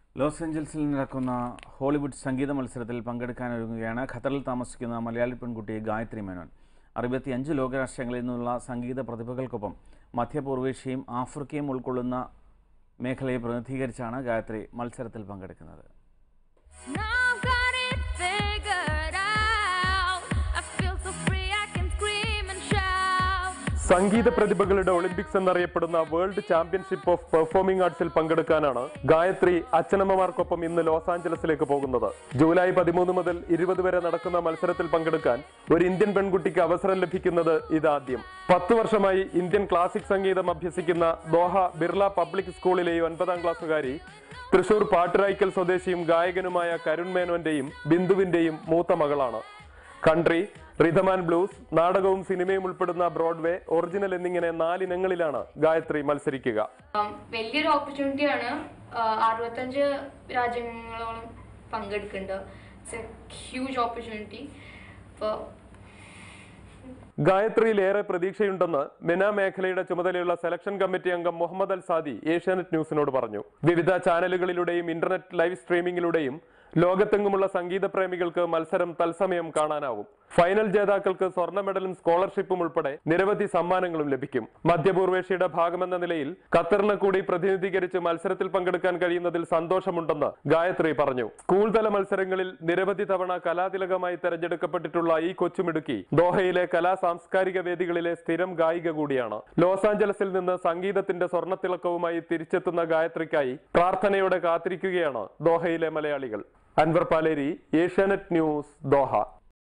Loss ഏഞ്ചൽസിൽ നടക്കുന്ന Hollywood സംഗീത മത്സരത്തിൽ പങ്കെടുക്കാനൊരുങ്ങുകയാണ് ഖത്തറിൽ താമസിക്കുന്ന മലയാളി പെൺകുട്ടി ഗായത്രി മേനോൻ. 65 ലോകരാഷ്ട്രങ്ങളിൽ നിന്നുള്ള സംഗീത പ്രതിഭകൾക്കൊപ്പം മധ്യപൂർവേഷ്യയും ആഫ്രിക്കയും ഉൾക്കൊള്ളുന്ന മേഖലയെ പ്രതിനിധീകരിച്ചാണ് ഗായത്രി മത്സരത്തിൽ പങ്കെടുക്കുന്നത്. സംഗീത പ്രതിഭകളുടെ ഒളിമ്പിക്സ് എന്നറിയപ്പെടുന്ന വേൾഡ് ചാമ്പ്യൻഷിപ്പ് ഓഫ് പെർഫോമിംഗ് ആർട്സിൽ പങ്കെടുക്കാനാണ് ഗായത്രി അച്ഛനമ്മമാർക്കൊപ്പം ഇന്ന് ലോസ് ആഞ്ചലസിലേക്ക് പോകുന്നത്. ജൂലൈ 13 മുതൽ 20 വരെ നടക്കുന്ന മത്സരത്തിൽ പങ്കെടുക്കാൻ ഒരു ഇന്ത്യൻ പെൺകുട്ടിക്ക് അവസരം ലഭിക്കുന്നത് ഇതാദ്യം. 10 വർഷമായി ഇന്ത്യൻ ക്ലാസിക് സംഗീതം അഭ്യസിക്കുന്ന ദോഹ ബിർള പബ്ലിക് സ്കൂളിലെ 9ാം ക്ലാസ്സുകാരി തൃശൂർ പാട്ടുരായ്ക്കൽ സ്വദേശിയും ഗായകനുമായ കരുൺ മേനോന്റെയും ബിന്ദുവിന്റെയും മൂത്ത മകളാണ്. കൺട്രി, റിഥം ആൻഡ് ബ്ലൂസ്, നാടകവും സിനിമയും ഉൾപ്പെടുന്ന ബ്രോഡ്വേ, ഒറിജിനൽ എന്നിങ്ങനെ 4 ഇനങ്ങളിലാണ് ഗായത്രി മത്സരിക്കുക. വലിയൊരു ഓപ്പർച്യൂണിറ്റിയാണ്. 65 രാജ്യങ്ങളോളം പങ്കെടുക്കുന്നുണ്ട്. It's a huge opportunity. ഗായത്രിയിൽ ഏറെ പ്രതീക്ഷയുണ്ടെന്ന് മെന മേഖലയുടെ ചുമതലയുള്ള സെലക്ഷൻ കമ്മിറ്റി അംഗം മുഹമ്മദ് അൽ സാദി ഏഷ്യാനെറ്റ് ന്യൂസിനോട് പറഞ്ഞു. വിവിധ ചാനലുകളിലൂടെയും ഇന്റർനെറ്റ് ലൈവ് സ്ട്രീമിംഗിലൂടെയും ലോകത്തെങ്ങുമുള്ള സംഗീത പ്രേമികൾക്ക് മത്സരം തത്സമയം കാണാനാവും. ഫൈനൽ ജേതാക്കൾക്ക് സ്വർണ്ണ മെഡലും സ്കോളർഷിപ്പും ഉൾപ്പെടെ നിരവധി സമ്മാനങ്ങളും ലഭിക്കും. മധ്യപൂർവേഷ്യയുടെ ഭാഗമെന്ന നിലയിൽ ഖത്തറിനെ കൂടി പ്രതിനിധീകരിച്ച് മത്സരത്തിൽ പങ്കെടുക്കാൻ കഴിയുന്നതിൽ സന്തോഷമുണ്ടെന്ന് ഗായത്രി പറഞ്ഞു. സ്കൂൾ തല മത്സരങ്ങളിൽ നിരവധി തവണ കലാതിലകമായി തെരഞ്ഞെടുക്കപ്പെട്ടിട്ടുള്ള ഈ കൊച്ചുമിടുക്കി ദോഹയിലെ സാംസ്കാരിക വേദികളിലെ സ്ഥിരം ഗായിക കൂടിയാണ്. ലോസ് ആഞ്ചലസിൽ നിന്ന് സംഗീതത്തിന്റെ സ്വർണ്ണത്തിളക്കവുമായി തിരിച്ചെത്തുന്ന ഗായത്രിക്കായി പ്രാർത്ഥനയോടെ കാത്തിരിക്കുകയാണ് ദോഹയിലെ മലയാളികൾ. Anvar Paleri, Asianet news, Doha.